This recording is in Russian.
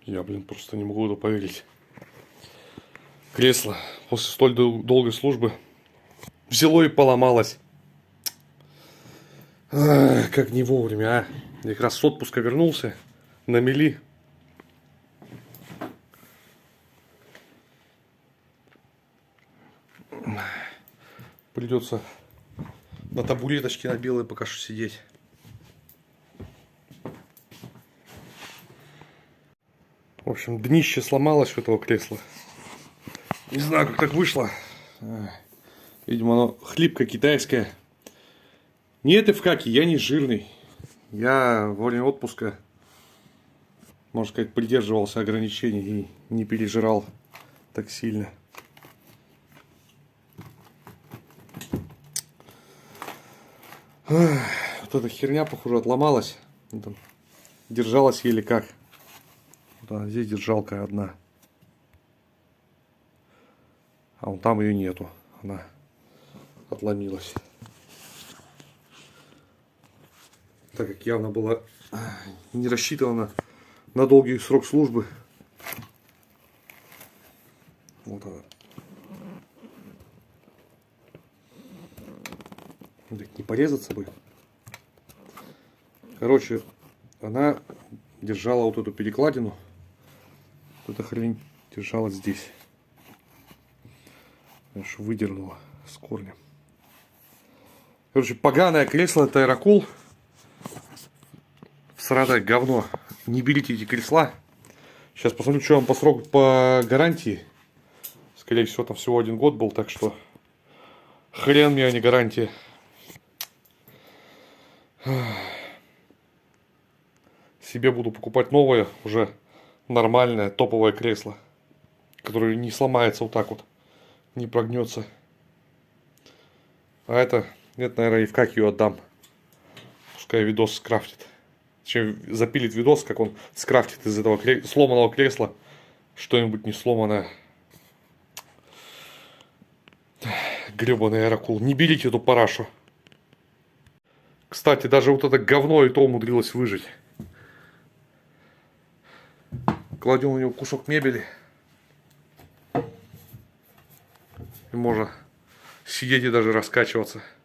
Я, просто не могу в это поверить. Кресло после столь долгой службы взяло и поломалось. Ах, как не вовремя, а. Я как раз с отпуска вернулся на мели. Придется на табуреточке на белой пока что сидеть. В общем, днище сломалось у этого кресла. Не знаю, как так вышло. Видимо, оно хлипкое, китайское. Нет, Евкакий, я не жирный. Я во время отпуска, можно сказать, придерживался ограничений и не пережирал так сильно. Вот эта херня, похоже, отломалась. Держалась еле как. Да, здесь держалка одна. А вон там ее нету. Она отломилась. Так как явно была не рассчитана на долгий срок службы. Вот она. Не порезаться бы. Короче, она держала вот эту перекладину. Эта хрень держалась здесь. Аж выдернула с корнем. Короче, поганое кресло, это Аэрокул. Всратое говно. Не берите эти кресла. Сейчас посмотрю, что вам по сроку по гарантии. Скорее всего, там всего 1 год был, так что хрен мне, а не гарантия. Себе буду покупать новое, уже нормальное, топовое кресло, которое не сломается вот так вот, не прогнется. А это, нет, наверное, Евкакию отдам. Пускай видос скрафтит. Чем запилит видос, как он скрафтит из этого сломанного кресла что-нибудь не сломанное. Гребаный Аэрокул. Не берите эту парашу. Кстати, даже вот это говно и то умудрилось выжить. Кладем у него кусок мебели. И можно сидеть и даже раскачиваться.